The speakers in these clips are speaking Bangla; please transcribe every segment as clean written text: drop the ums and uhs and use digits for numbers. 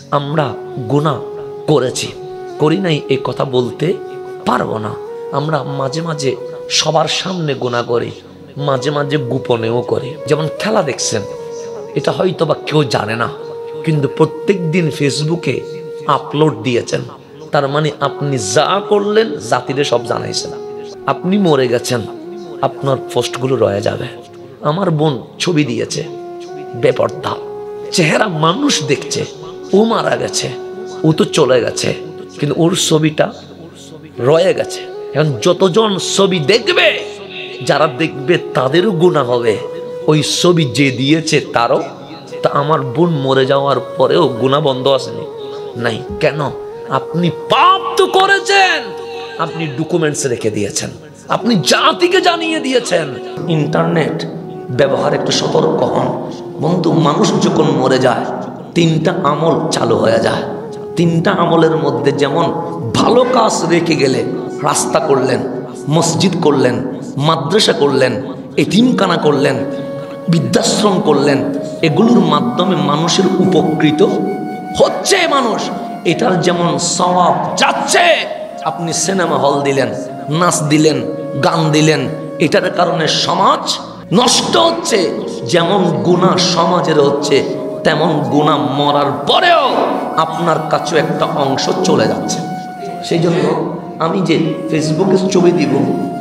আমরা গুনাহ করেছি, করি নাই এই কথা বলতে পারবো না। আমরা মাঝে মাঝে সবার সামনে গুনাহ করি, মাঝে মাঝে গোপনেও করি। যেমন খেলা দেখছেন, এটা হয়তো বা কেউ জানে না, কিন্তু প্রত্যেক দিন ফেসবুকে আপলোড দিয়েছেন, তার মানে আপনি যা করলেন জাতিরে সব জানাইছেন। আপনি মরে গেছেন, আপনার পোস্টগুলো রয়ে যাবে। আমার বোন ছবি দিয়েছে, বেপরদা চেহারা, মানুষ দেখছে, ও মারা গেছে, ও তো চলে গেছে, কিন্তু ওর ছবিটা রয়ে গেছে। এখন যতজন ছবি দেখবে, যারা দেখবে তাদেরও গুনাহ হবে, ওই ছবি যে দিয়েছে তারও। তা আমার বোন মরে যাওয়ার পরেও গুনাহ বন্ধ আসেনি? নাই। কেন? আপনি পাপ তো করেছেন, আপনি ডকুমেন্টস রেখে দিয়েছেন, আপনি জাতিকে জানিয়ে দিয়েছেন। ইন্টারনেট ব্যবহার একটু সতর্ক হন বন্ধু। মানুষ যখন মরে যায়, তিনটা আমল চালু হয়ে যায়। তিনটা আমলের মধ্যে যেমন ভালো কাজ রেখে গেলে, রাস্তা করলেন, মসজিদ করলেন, মাদ্রাসা করলেন, এতিমখানা করলেন, বৃদ্ধাশ্রম করলেন, এগুলোর মাধ্যমে মানুষের উপকৃত হচ্ছে মানুষ, এটার যেমন সওয়াব যাচ্ছে। আপনি সিনেমা হল দিলেন, নাচ দিলেন, গান দিলেন, এটার কারণে সমাজ নষ্ট হচ্ছে। যেমন গুনাহ সমাজের হচ্ছে, তেমন গুনাহ মরার পরেও আপনার কাছে একটা অংশ চলে যাচ্ছে। সেই জন্য আমি যে ফেসবুকে ছবি দিব,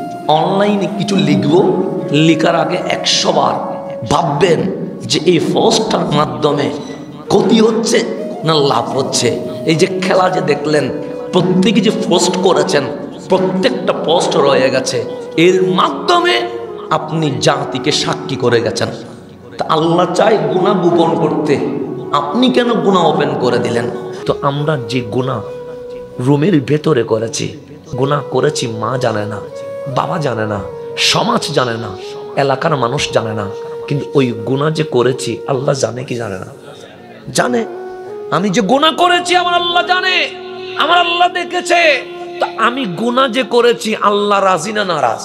অনলাইনে কিছু লিখব, লেখার আগে 100 বার ভাববেন যে এই পোস্টটার মাধ্যমে ক্ষতি হচ্ছে না লাভ হচ্ছে। এই যে খেলা যে দেখলেন, প্রত্যেকে যে পোস্ট করেছেন, প্রত্যেকটা পোস্ট রয়ে গেছে, এর মাধ্যমে আপনি জাতিকে সাক্ষী করে গেছেন। তা আল্লাহ চাই গুনাহ গোপন করতে, আপনি কেন গুনাহ ওপেন করে দিলেন? তো আমরা যে গুনাহ রুমের ভেতরে করেছি, গুনাহ করেছি, মা জানে না, বাবা জানে না, সমাজ জানে না, এলাকার মানুষ জানে না, কিন্তু ওই গুনাহ যে করেছি আল্লাহ জানে কি জানে না? জানে। আমি যে গুনাহ করেছি আমার আল্লাহ জানে, আমার আল্লাহ দেখেছে। তা আমি গুনাহ যে করেছি, আল্লাহ রাজি না নারাজ?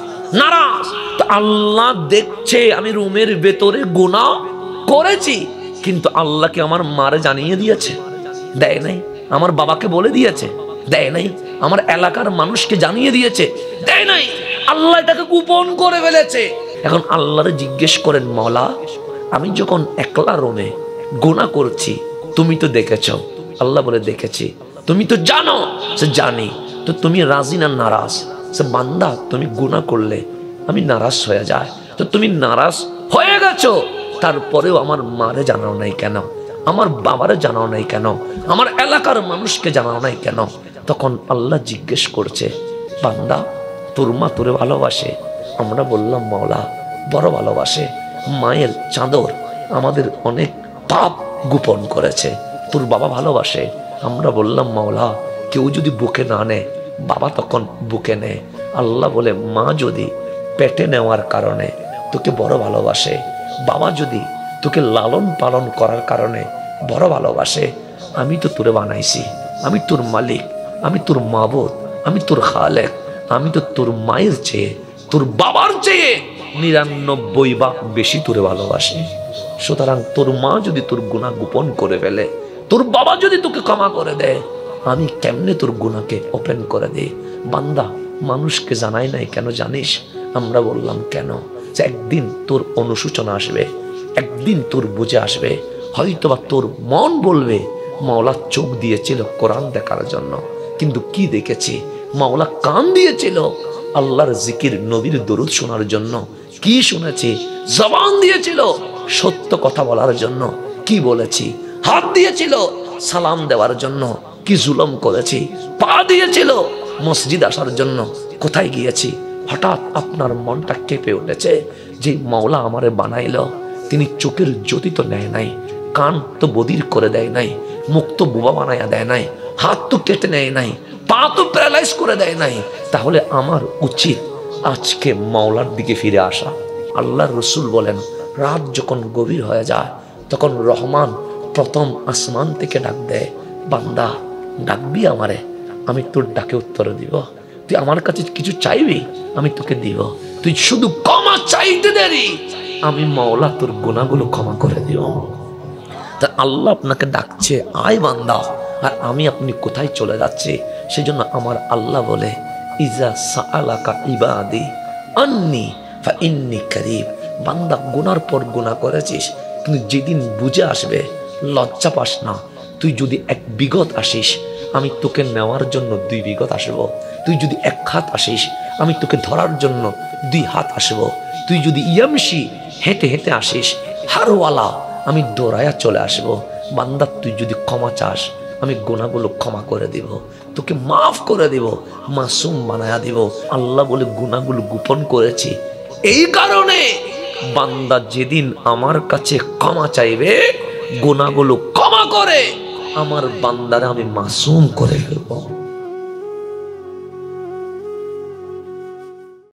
নারাজ। তো আল্লাহ দেখছে আমি রুমের ভেতরে গুনাহ করেছি, কিন্তু আল্লাহকে আমার মারে জানিয়ে দিয়েছে? দেয় নাই। আমার বাবাকে বলে দিয়েছে? দেয় নাই। আমার এলাকার মানুষকে জানিয়ে দিয়েছে? দেয় নাই। আল্লাহ এটাকে গোপন করে ফেলেছে। এখন আল্লাহরে জিজ্ঞেস করেন, মওলা আমি যখন একলা রুমে গুনাহ করছি, তুমি তো দেখেছ? আল্লাহ বলে দেখেছি। তুমি তো জানো? সে জানি। তো তুমি রাজি না নারাজ? সে বান্দা তুমি গুনাহ করলে আমি নারাজ হয়ে যায়। তো তুমি নারাজ হয়ে গেছো, তারপরেও আমার মারে জানাও নাই কেন? আমার বাবারে জানাও নাই কেন? আমার এলাকার মানুষকে জানাও নাই কেন? তখন আল্লাহ জিজ্ঞেস করছে, বান্দা তোর মা তোরে ভালোবাসে? আমরা বললাম, মওলা বড় ভালোবাসে। মায়ের চাদর আমাদের অনেক পাপ গোপন করেছে। তোর বাবা ভালোবাসে? আমরা বললাম, মওলা কেউ যদি বুকে না নেয়, বাবা তখন বুকে নেয়। আল্লাহ বলে, মা যদি পেটে নেওয়ার কারণে তোকে বড় ভালোবাসে, বাবা যদি তোকে লালন পালন করার কারণে বড় ভালোবাসে, আমি তো তোরে বানাইছি, আমি তোর মালিক, আমি তোর মাবুদ, আমি তোর খালেক, আমি তো তোর মায়ের চেয়ে, তোর বাবার চেয়ে 99 ভাগ বেশি তোরে ভালোবাসি। সুতরাং তোর মা যদি তোর গুনাহ গোপন করে ফেলে, তোর বাবা যদি তোকে ক্ষমা করে দেয়, আমি কেমনে তোর গুনাহকে ওপেন করে দেই? বান্দা মানুষকে জানাই নাই কেন জানিস? আমরা বললাম, কেন? যে একদিন তোর অনুশোচনা আসবে, একদিন তোর বুঝে আসবে, হয়তোবা তোর মন বলবে মাওলা চোখ দিয়েছিল কোরআন দেখার জন্য, কিন্তু কি দেখেছি? মাওলা কান দিয়েছিল আল্লাহর জিকির, নবীর দরুদ শোনার জন্য, কি শুনেছি? জবান দিয়েছিল সত্য কথা বলার জন্য, কি বলেছি? হাত দিয়েছিল সালাম দেওয়ার জন্য, কি জুলুম করেছি? পা দিয়েছিল মসজিদ আসার জন্য, কোথায় গিয়েছি? হঠাৎ আপনার মনটা কেঁপে উঠেছে যে মাওলা আমারে বানাইলো, তিনি চোখের জ্যোতি তো নেয় নাই, কান তো বধির করে দেয় নাই, মুখ তো বোবা বানাইয়া দেয় নাই, হাত তো কেটে নেয় নাই, পা তো প্যারালাইজ করে দেয় নাই। তাহলে আমার উচিত আজকে মাওলার দিকে ফিরে আসা। আল্লাহর রসুল বলেন, রাত যখন গভীর হয়ে যায় তখন রহমান প্রথম আসমান থেকে ডাক দেয়, বান্দা ডাকবি আমারে, আমি তোর ডাকে উত্তর দিব। তুই আমার কাছে কিছু চাইবি, আমি তোকে দিব। তুই শুধু ক্ষমা চাইতে দেরি, আমি মাওলা তোর গুনাহগুলো ক্ষমা করে দিব। তা আল্লাহ আপনাকে ডাকছে, আয় বান্দা। আর আমি আপনি কোথায় চলে যাচ্ছি? সেই জন্য আমার আল্লাহ বলে, ইজা সাআলাকা ইবাদি আন্নি ফাইন্নী কারীব। বান্দা গুনার পর গুনাহ করেছিস, কিন্তু যেদিন বুঝে আসবে লজ্জা পাস না। তুই যদি 1 বিঘত আসিস, আমি তোকে নেওয়ার জন্য 2 বিঘত আসব। তুই যদি 1 হাত আসিস, আমি তোকে ধরার জন্য 2 হাত আসব। তুই যদি ইয়ামশি হেঁটে হেঁটে আসিস, হারওয়ালা, আমি দৌড়ায়া চলে আসব। বান্দা তুই যদি ক্ষমা চাস, আমি গুনাহগুলো ক্ষমা করে দিব, তোকে মাফ করে দিব, মাসুম বানায়া দিব। আল্লাহ বলে গুনাহগুলো গোপন করেছি। এই কারণে বান্দা যেদিন আমার কাছে ক্ষমা চাইবে, গুনাহগুলো ক্ষমা করে আমার বান্দারা আমি মাসুম করে ফেলব।